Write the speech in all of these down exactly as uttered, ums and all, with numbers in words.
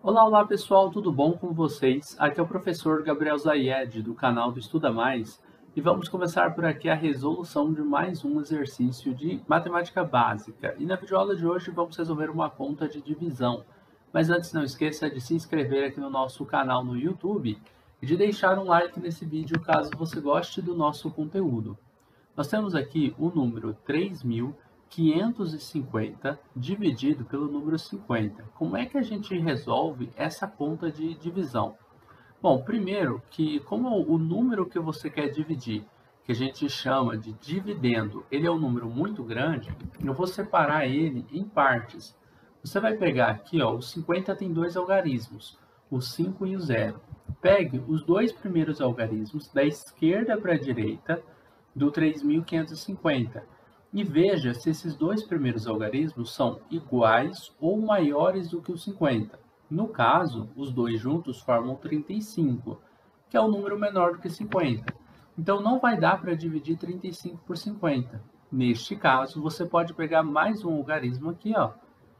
Olá, olá pessoal, tudo bom com vocês? Aqui é o professor Gabriel Zayed, do canal do Estuda Mais, e vamos começar por aqui a resolução de mais um exercício de matemática básica. E na videoaula de hoje vamos resolver uma conta de divisão. Mas antes não esqueça de se inscrever aqui no nosso canal no YouTube e de deixar um like nesse vídeo caso você goste do nosso conteúdo. Nós temos aqui o número três mil quinhentos e cinquenta dividido pelo número cinquenta. Como é que a gente resolve essa conta de divisão? Bom, primeiro que como o número que você quer dividir, que a gente chama de dividendo, ele é um número muito grande, eu vou separar ele em partes. Você vai pegar aqui, ó, o cinquenta tem dois algarismos, o cinco e o zero. Pegue os dois primeiros algarismos da esquerda para a direita do três mil quinhentos e cinquenta. E veja se esses dois primeiros algarismos são iguais ou maiores do que o cinquenta. No caso, os dois juntos formam trinta e cinco, que é um número menor do que cinquenta. Então, não vai dar para dividir trinta e cinco por cinquenta. Neste caso, você pode pegar mais um algarismo aqui, ó,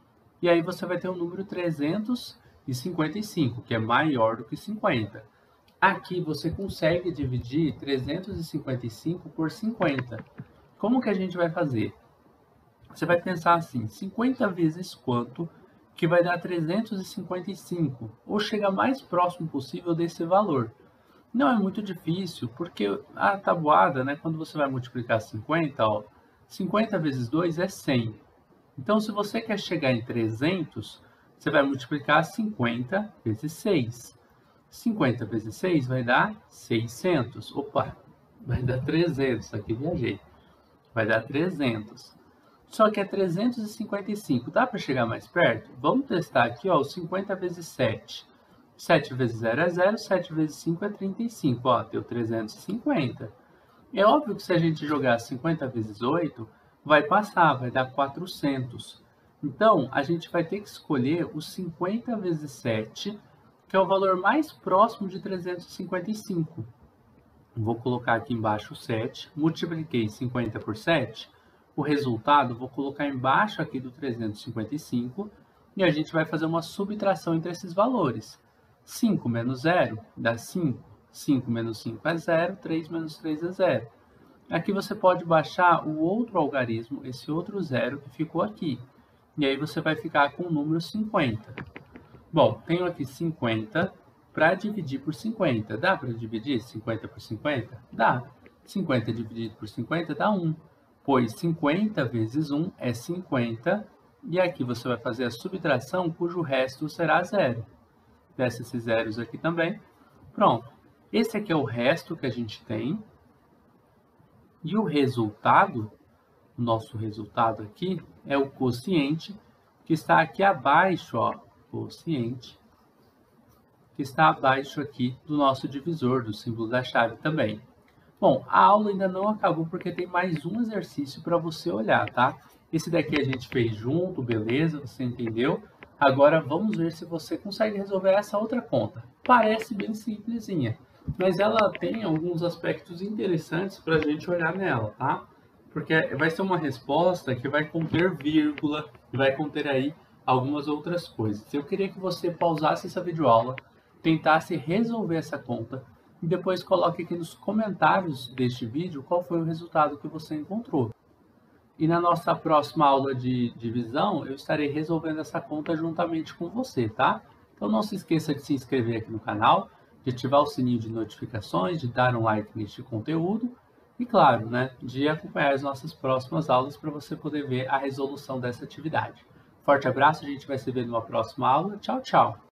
e aí você vai ter o número trezentos e cinquenta e cinco, que é maior do que cinquenta. Aqui você consegue dividir trezentos e cinquenta e cinco por cinquenta. Como que a gente vai fazer? Você vai pensar assim, cinquenta vezes quanto que vai dar trezentos e cinquenta e cinco, ou chega mais próximo possível desse valor. Não é muito difícil, porque a tabuada, né, quando você vai multiplicar cinquenta, ó, cinquenta vezes dois é cem. Então, se você quer chegar em trezentos, você vai multiplicar cinquenta vezes seis. cinquenta vezes seis vai dar seiscentos. Opa, vai dar trezentos, aqui viajei. Vai dar trezentos. Só que é trezentos e cinquenta e cinco. Dá para chegar mais perto? Vamos testar aqui, ó, o cinquenta vezes sete. sete vezes zero é zero, sete vezes cinco é trinta e cinco. Ó, deu trezentos e cinquenta. É óbvio que se a gente jogar cinquenta vezes oito, vai passar, vai dar quatrocentos. Então, a gente vai ter que escolher o cinquenta vezes sete, que é o valor mais próximo de trezentos e cinquenta e cinco. Vou colocar aqui embaixo sete, multipliquei cinquenta por sete, o resultado vou colocar embaixo aqui do trezentos e cinquenta e cinco e a gente vai fazer uma subtração entre esses valores. cinco menos zero dá cinco, cinco menos cinco é zero, três menos três é zero. Aqui você pode baixar o outro algarismo, esse outro zero que ficou aqui, e aí você vai ficar com o número cinquenta. Bom, tenho aqui cinquenta. Para dividir por cinquenta, dá para dividir cinquenta por cinquenta? Dá. cinquenta dividido por cinquenta dá um, pois cinquenta vezes um é cinquenta, e aqui você vai fazer a subtração, cujo resto será zero. Desce esses zeros aqui também. Pronto. Esse aqui é o resto que a gente tem. E o resultado, o nosso resultado aqui, é o quociente, que está aqui abaixo, ó, quociente, que está abaixo aqui do nosso divisor, do símbolo da chave também. Bom, a aula ainda não acabou porque tem mais um exercício para você olhar, tá? Esse daqui a gente fez junto, beleza, você entendeu? Agora vamos ver se você consegue resolver essa outra conta. Parece bem simplesinha, mas ela tem alguns aspectos interessantes para a gente olhar nela, tá? Porque vai ser uma resposta que vai conter vírgula, e vai conter aí algumas outras coisas. Eu queria que você pausasse essa videoaula, tentasse resolver essa conta e depois coloque aqui nos comentários deste vídeo qual foi o resultado que você encontrou. E na nossa próxima aula de divisão, eu estarei resolvendo essa conta juntamente com você, tá? Então não se esqueça de se inscrever aqui no canal, de ativar o sininho de notificações, de dar um like neste conteúdo e, claro, né, de acompanhar as nossas próximas aulas para você poder ver a resolução dessa atividade. Forte abraço, a gente vai se ver numa próxima aula. Tchau, tchau!